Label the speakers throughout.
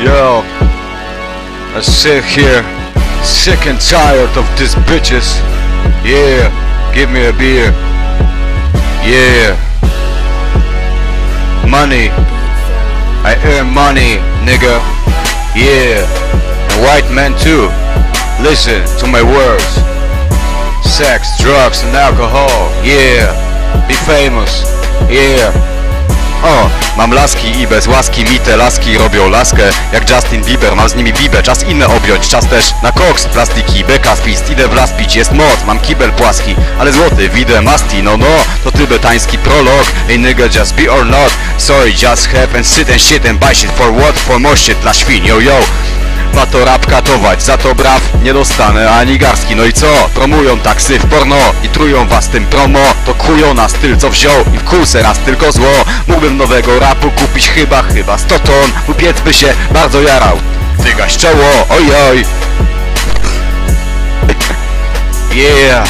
Speaker 1: Yo, I sit here, sick and tired of these bitches. Yeah, give me a beer. Yeah, money, I earn money, nigga. Yeah, and white men too. Listen to my words. Sex, drugs and alcohol. Yeah, be famous. Yeah. O, mam laski i bez łaski mi te laski robią laskę jak Justin Bieber, mam z nimi bibę, czas inne objąć, czas też na koks, plastiki, beka, spist, idę w las pić, jest moc, mam kibel płaski, ale złoty, widzę masti, no, to tybetański prolog, hey nigga just be or not, sorry just have and sit and shit and buy shit for what, for more shit dla świn, yo yo. Ma to rap katować, za to braw nie dostanę ani garstki. No i co? Promują taksy w porno i trują was tym promo. To kują na styl co wziął i wkuł se raz tylko zło. Mógłbym nowego rapu kupić chyba 100 ton. Kupiec by się bardzo jarał. Wygaś czoło, ojoj. Yeah.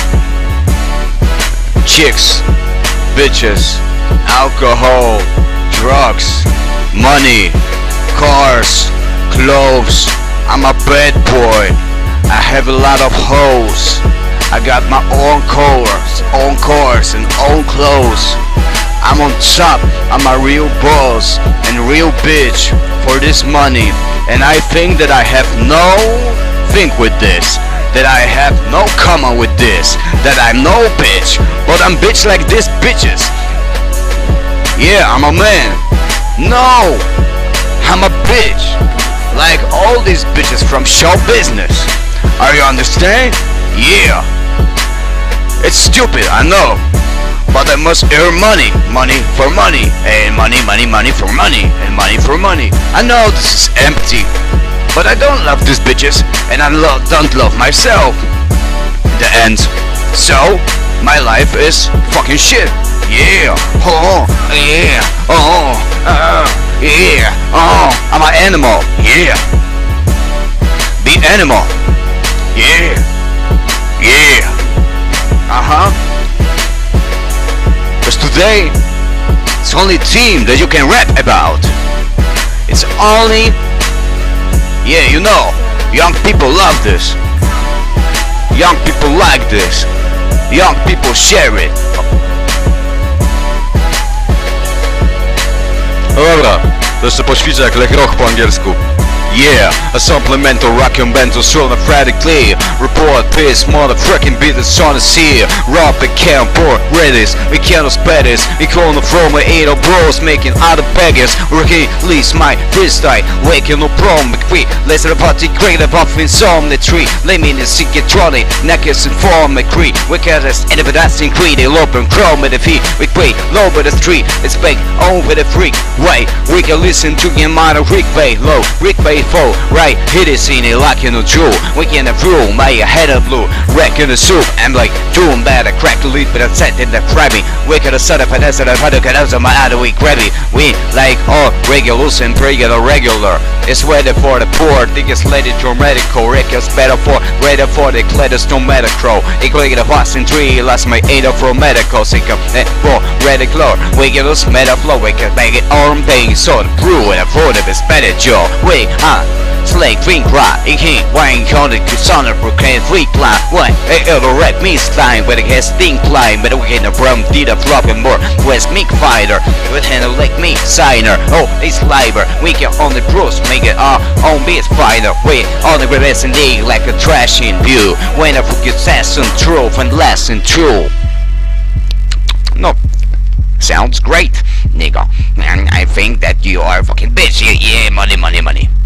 Speaker 1: Chicks, bitches, alcohol, drugs, money, cars, clothes. I'm a bad boy. I have a lot of hoes. I got my own cars and own clothes. I'm on top. I'm a real boss and real bitch for this money. And I think that I have no thing with this. That I have no common with this. That I'm no bitch. But I'm bitch like these bitches. Yeah, I'm a man. No, I'm a bitch. Like all these bitches from show business. Are you understand? Yeah. It's stupid, I know. But I must earn money. Money for money. And money for money. And money for money. I know this is empty. But I don't love these bitches. And I don't love myself. In the end. So, my life is fucking shit. Yeah. Oh, yeah. Oh, yeah, I'm an animal, yeah. Be animal, yeah, yeah, Cause today, it's only team that you can rap about. It's only, yeah, you know, young people love this. Young people like this. Young people share it. No dobra, to jeszcze poćwiczę jak Lech Roch po angielsku. Yeah, a supplemental rock and bento sonophratically. Report this motherfucking beat that's on the sea. Rob and can pour redis. We can't spare this. We call from 8 bros making other beggars. Release my freestyle. Waking no problem. We let's party great above insomnitry. Let me in the psychiatronic. Neckers and form a creek. We can't just everlasting creed. They open chrome with the feet. We quay low with the street. It's big over the freak. Wait, we can listen to your mind of Rick Bay low. Rick Bay full, right, hit it in it like in a jewel. We can rule, my head of blue, wreck in the soup. I'm like, doing bad, I crack the lead, but I said in the crabby. We could have set up and I had to get out of my other week crabby. We like all regulars and regular. It's ready for the poor, niggas let it your medical. Records better ready for the cledus no medical. Ik leg the fast in 3, last my 8 for medical. Sick of for ready clore. We get us meta flow, we can make it arm thing. So the brew and a for the better Joe. We Slay drink rock, ik heen wine counted to son of proclaim free climb. Why? It'll wreck me slime, but it has sting climb. But we get a brum, did a flop and more. West Mick fighter, with handle like me, signer. Oh, it's liber, we get on the bruise, make it our own beat fighter. We on the great S&D like a trash in view. When I forget some truth and lesson true. No, sounds great, nigga. And I think that you are a fucking bitch. Yeah, money.